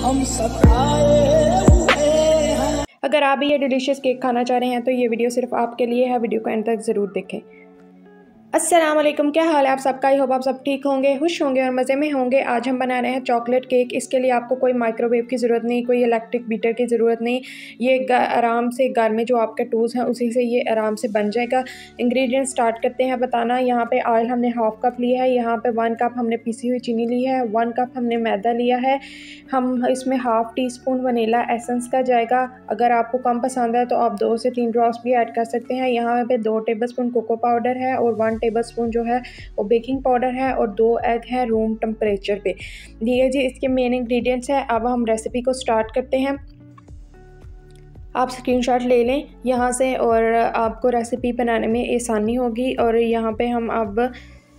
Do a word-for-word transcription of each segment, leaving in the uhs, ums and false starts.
हम सताए हुए हैं। अगर आप भी ये डिलीशियस केक खाना चाह रहे हैं तो ये वीडियो सिर्फ आपके लिए है, वीडियो को एंड तक ज़रूर देखें। अस्सलाम वालेकुम, क्या हाल है आप सबका? आई होप आप सब ठीक होंगे, खुश होंगे और मज़े में होंगे। आज हम बना रहे हैं चॉकलेट केक। इसके लिए आपको कोई माइक्रोवेव की ज़रूरत नहीं, कोई इलेक्ट्रिक बीटर की ज़रूरत नहीं। ये आराम से घर में जो आपके टूल्स हैं उसी से ये आराम से बन जाएगा। इंग्रेडिएंट्स स्टार्ट करते हैं बताना। यहाँ पे ऑयल हमने हाफ़ कप लिया है, यहाँ पे वन कप हमने पिसी हुई चीनी ली है, वन कप हमने मैदा लिया है। हम इसमें half teaspoon vanilla essence का जाएगा। अगर आपको कम पसंद है तो आप दो से तीन ड्रॉप्स भी ऐड कर सकते हैं। यहाँ पे दो टेबल स्पून कोको पाउडर है और वन टेबल स्पून जो है वो बेकिंग पाउडर है और दो एग है रूम टेम्परेचर पे। ये जी इसके मेन इंग्रेडिएंट्स है। अब हम रेसिपी को स्टार्ट करते हैं। आप स्क्रीनशॉट ले लें यहाँ से और आपको रेसिपी बनाने में आसानी होगी। और यहाँ पे हम अब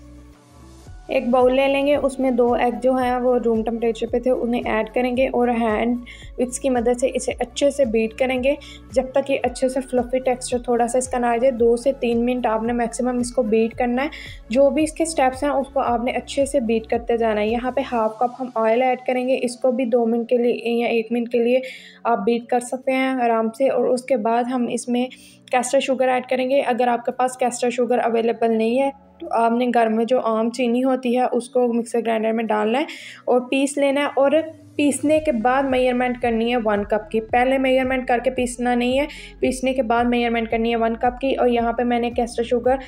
एक बाउल ले लेंगे, उसमें दो एग जो हैं वो रूम टेम्परेचर पे थे उन्हें ऐड करेंगे और हैंड विक्स की मदद से इसे अच्छे से बीट करेंगे जब तक ये अच्छे से फ्लफ़ी टेक्सचर थोड़ा सा इसका ना आ जाए। दो से तीन मिनट आपने मैक्सिमम इसको बीट करना है। जो भी इसके स्टेप्स हैं उसको आपने अच्छे से बीट करते जाना है। यहाँ पे हाफ़ कप हम ऑयल ऐड करेंगे, इसको भी दो मिनट के लिए या एक मिनट के लिए आप बीट कर सकते हैं आराम से। और उसके बाद हम इसमें कैस्टर शुगर ऐड करेंगे। अगर आपके पास कैस्टर शुगर अवेलेबल नहीं है तो आपने घर में जो आम चीनी होती है उसको मिक्सर ग्राइंडर में डालना है और पीस लेना है। और पीसने के बाद मेजरमेंट करनी है वन कप की। पहले मेजरमेंट करके पीसना नहीं है, पीसने के बाद मेजरमेंट करनी है वन कप की। और यहाँ पे मैंने कैस्टर शुगर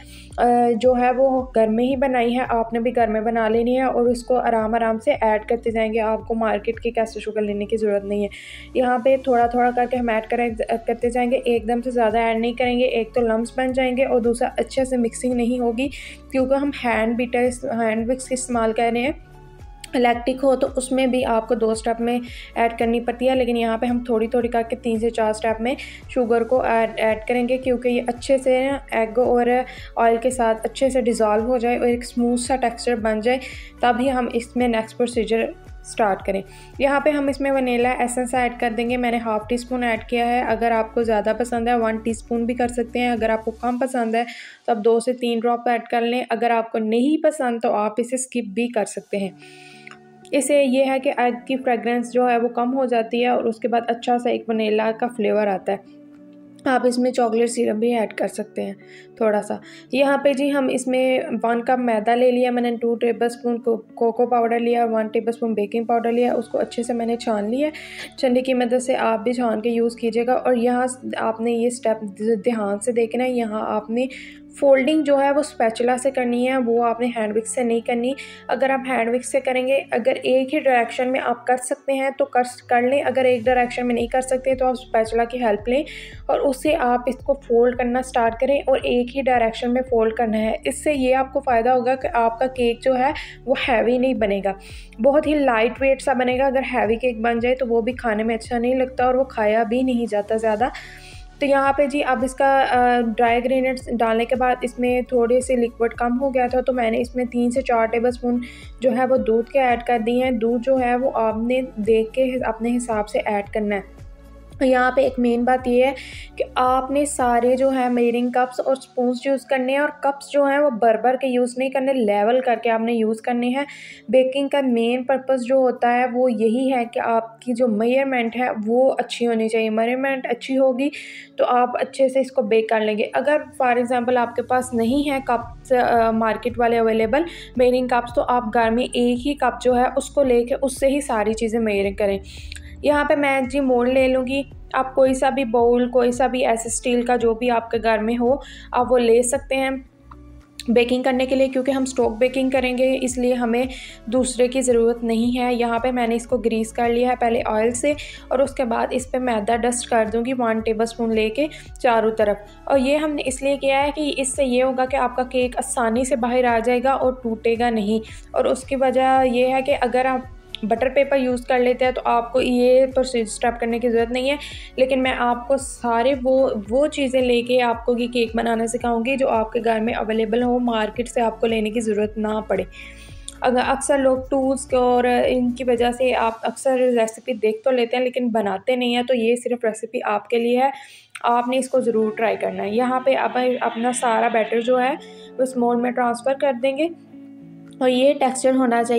जो है वो घर में ही बनाई है, आपने भी घर में बना लेनी है। और इसको आराम आराम से ऐड करते जाएंगे, आपको मार्केट की कैस्टर शुगर लेने की ज़रूरत नहीं है। यहाँ पे थोड़ा थोड़ा करके हम ऐड करें करते जाएंगे, एकदम से ज़्यादा ऐड नहीं करेंगे। एक तो लम्स बन जाएंगे और दूसरा अच्छे से मिक्सिंग नहीं होगी क्योंकि हम हैंड बीटर हैंड विक्स इस्तेमाल कर रहे हैं। इलेक्ट्रिक हो तो उसमें भी आपको दो स्टेप में ऐड करनी पड़ती है, लेकिन यहाँ पे हम थोड़ी थोड़ी करके तीन से चार स्टेप में शुगर को ऐड ऐड करेंगे क्योंकि ये अच्छे से एग और ऑयल के साथ अच्छे से डिज़ोल्व हो जाए और एक स्मूथ सा टेक्सचर बन जाए, तभी हम इसमें नेक्स्ट प्रोसीजर स्टार्ट करें। यहाँ पे हम इसमें वनीला एसेंस ऐड कर देंगे। मैंने हाफ़ टी स्पून ऐड किया है। अगर आपको ज़्यादा पसंद है वन टीस्पून भी कर सकते हैं। अगर आपको कम पसंद है तो आप दो से तीन ड्रॉप ऐड कर लें। अगर आपको नहीं पसंद तो आप इसे स्किप भी कर सकते हैं। इससे ये है कि एग की फ्रेगरेंस जो है वो कम हो जाती है और उसके बाद अच्छा सा एक वनीला का फ्लेवर आता है। आप इसमें चॉकलेट सिरप भी ऐड कर सकते हैं थोड़ा सा। यहाँ पे जी हम इसमें वन कप मैदा ले लिया मैंने, two tablespoon cocoa powder लिया, one tablespoon baking powder लिया। उसको अच्छे से मैंने छान लिया। छन्नी की मदद से आप भी छान के यूज़ कीजिएगा। और यहाँ आपने ये स्टेप ध्यान से देखना है। यहाँ आपने फोल्डिंग जो है वो स्पैचुला से करनी है, वो आपने हैंड विक्स से नहीं करनी। अगर आप हैंड विक्स से करेंगे, अगर एक ही डायरेक्शन में आप कर सकते हैं तो कर कर लें। अगर एक डायरेक्शन में नहीं कर सकते तो आप स्पैचुला की हेल्प लें और उससे आप इसको फोल्ड करना स्टार्ट करें और एक ही डायरेक्शन में फोल्ड करना है। इससे ये आपको फ़ायदा होगा कि आपका केक जो है वो हैवी नहीं बनेगा, बहुत ही लाइट वेट सा बनेगा। अगर हैवी केक बन जाए तो वो भी खाने में अच्छा नहीं लगता और वो खाया भी नहीं जाता ज़्यादा। तो यहाँ पे जी अब इसका ड्राई इंग्रेडिएंट्स डालने के बाद इसमें थोड़े से लिक्विड कम हो गया था तो मैंने इसमें तीन से चार टेबल स्पून जो है वो दूध के ऐड कर दिए हैं। दूध जो है वो आपने देख के अपने हिसाब से ऐड करना है। यहाँ पे एक मेन बात ये है कि आपने सारे जो है मेजरिंग कप्स और स्पून्स यूज़ करने हैं और कप्स जो हैं वो भर भर के यूज़ नहीं करने, लेवल करके आपने यूज़ करने हैं। बेकिंग का मेन पर्पस जो होता है वो यही है कि आपकी जो मेजरमेंट है वो अच्छी होनी चाहिए। मेजरमेंट अच्छी होगी तो आप अच्छे से इसको बेक कर लेंगे। अगर फॉर एग्ज़ाम्पल आपके पास नहीं है कप्स मार्केट वाले अवेलेबल मेजरिंग कप्स, तो आप घर में एक ही कप जो है उसको लेके उससे ही सारी चीज़ें मेजर करें। यहाँ पे मैं जी मोल्ड ले लूँगी। आप कोई सा भी बाउल, कोई सा भी ऐसे स्टील का जो भी आपके घर में हो आप वो ले सकते हैं बेकिंग करने के लिए, क्योंकि हम स्टोक बेकिंग करेंगे इसलिए हमें दूसरे की ज़रूरत नहीं है। यहाँ पे मैंने इसको ग्रीस कर लिया है पहले ऑयल से और उसके बाद इस पर मैदा डस्ट कर दूँगी वन टेबल स्पून लेके चारों तरफ। और ये हमने इसलिए किया है कि इससे ये होगा कि आपका केक आसानी से बाहर आ जाएगा और टूटेगा नहीं। और उसकी वजह ये है कि अगर आप बटर पेपर यूज़ कर लेते हैं तो आपको ये प्रोसीजर स्टेप करने की ज़रूरत नहीं है। लेकिन मैं आपको सारे वो वो चीज़ें लेके आपको ये केक बनाना सिखाऊंगी जो आपके घर में अवेलेबल हो, मार्केट से आपको लेने की ज़रूरत ना पड़े। अगर अक्सर लोग टूल्स और इनकी वजह से आप अक्सर रेसिपी देख तो लेते हैं लेकिन बनाते नहीं हैं, तो ये सिर्फ रेसिपी आपके लिए है, आपने इसको ज़रूर ट्राई करना है। यहाँ पे अब अपना सारा बैटर जो है उस मोल्ड में ट्रांसफ़र कर देंगे और ये टेक्सचर होना चाहिए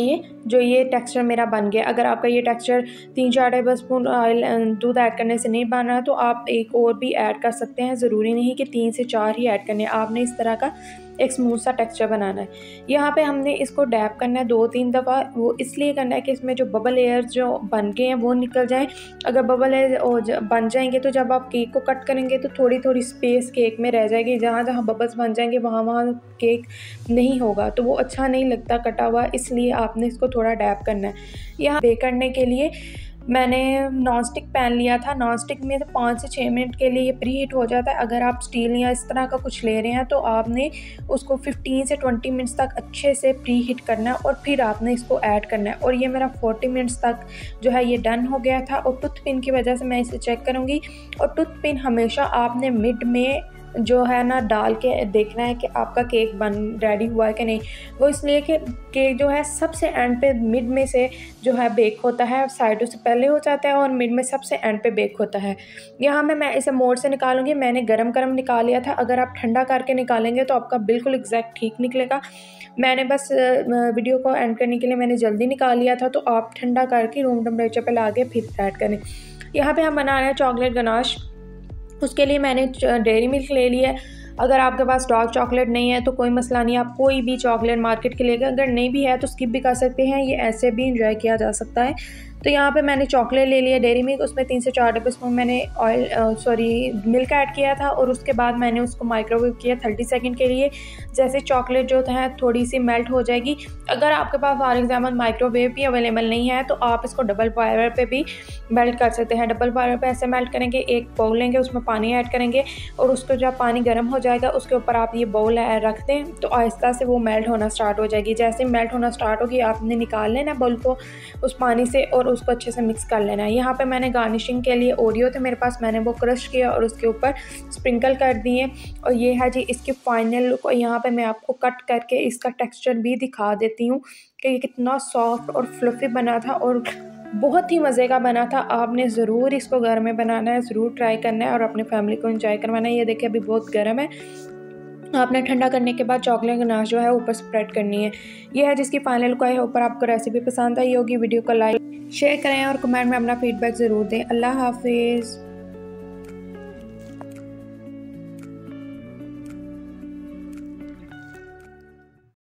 जो ये टेक्सचर मेरा बन गया। अगर आपका ये टेक्सचर तीन चार टेबल स्पून ऑयल दूध ऐड करने से नहीं बन रहा तो आप एक और भी ऐड कर सकते हैं। ज़रूरी नहीं कि तीन से चार ही ऐड करने, आपने इस तरह का एक स्मूथ सा टेक्सचर बनाना है। यहाँ पे हमने इसको डैप करना है दो तीन दफ़ा। वो इसलिए करना है कि इसमें जो बबल एयर जो बन गए हैं वो निकल जाएं। अगर बबल एयर बन जाएंगे तो जब आप केक को कट करेंगे तो थोड़ी थोड़ी स्पेस केक में रह जाएगी। जहाँ जहाँ बबल्स बन जाएंगे वहाँ वहाँ केक नहीं होगा, तो वो अच्छा नहीं लगता कटा हुआ, इसलिए आपने इसको थोड़ा डैप करना है। यहाँ बेक करने के लिए मैंने नॉन स्टिक पैन लिया था। नॉन स्टिक में तो पाँच से छः मिनट के लिए ये प्री हीट हो जाता है। अगर आप स्टील या इस तरह का कुछ ले रहे हैं तो आपने उसको पंद्रह से बीस मिनट्स तक अच्छे से प्री हीट करना है और फिर आपने इसको ऐड करना है। और ये मेरा चालीस मिनट्स तक जो है ये डन हो गया था। और टूथ पिन की वजह से मैं इसे चेक करूँगी। और टूथ पिन हमेशा आपने मिड में जो है ना डाल के देखना है कि आपका केक बन रेडी हुआ है कि नहीं। वो इसलिए कि केक जो है सबसे एंड पे मिड में से जो है बेक होता है, साइडों से पहले हो जाता है और मिड में सबसे एंड पे बेक होता है। यहाँ मैं मैं इसे मोड़ से निकालूंगी। मैंने गरम गरम निकाल लिया था। अगर आप ठंडा करके निकालेंगे तो आपका बिल्कुल एग्जैक्ट ठीक निकलेगा। मैंने बस वीडियो को एंड करने के लिए मैंने जल्दी निकाल लिया था, तो आप ठंडा करके रूम टेम्परेचर पर ला के फिर ऐड करें। यहाँ पर हम बना रहे हैं चॉकलेट गनाश। उसके लिए मैंने डेयरी मिल्क ले लिया है। अगर आपके पास डार्क चॉकलेट नहीं है तो कोई मसला नहीं, आप कोई भी चॉकलेट मार्केट के लेकर, अगर नहीं भी है तो स्किप भी कर सकते हैं, ये ऐसे भी इंजॉय किया जा सकता है। तो यहाँ पे मैंने चॉकलेट ले लिया डेयरी मिल्क, उसमें तीन से चार टेबल स्पून मैंने ऑयल सॉरी मिल्क ऐड किया था और उसके बाद मैंने उसको माइक्रोवेव किया तीस सेकंड के लिए। जैसे चॉकलेट जो है थोड़ी सी मेल्ट हो जाएगी। अगर आपके पास फॉर एग्जाम्पल माइक्रोवेव भी अवेलेबल नहीं है तो आप इसको डबल बॉयलर पे भी मेल्ट कर सकते हैं। डबल बॉयलर पे ऐसे मेल्ट करेंगे, एक बाउल लेंगे, उसमें पानी ऐड करेंगे और उसको जब पानी गर्म हो जाएगा उसके ऊपर आप ये बाउल रख दें तो आहिस्ता से वो मेल्ट होना स्टार्ट हो जाएगी। जैसे मेल्ट होना स्टार्ट होगी आपने निकाल लेना बाउल को उस पानी से और उसको अच्छे से मिक्स कर लेना है। यहाँ पे मैंने गार्निशिंग के लिए ओरियो थे मेरे पास, मैंने वो क्रश किया और उसके ऊपर स्प्रिंकल कर दिए। और ये है जी इसकी फाइनल लुक। और यहाँ पे मैं आपको कट करके इसका टेक्सचर भी दिखा देती हूँ कि ये कितना सॉफ्ट और फ्लफी बना था और बहुत ही मज़े का बना था। आपने ज़रूर इसको घर में बनाना है, ज़रूर ट्राई करना है और अपनी फैमिली को एंजॉय करवाना है। ये देखिए अभी बहुत गर्म है। आपने ठंडा करने के बाद चॉकलेट गनाश जो है ऊपर स्प्रेड करनी है। ये है जिसकी फाइनल लुक है। ऊपर आपको रेसिपी पसंद आई होगी, वीडियो को लाइक शेयर करें और कमेंट में अपना फीडबैक ज़रूर दें। अल्लाह हाफिज़।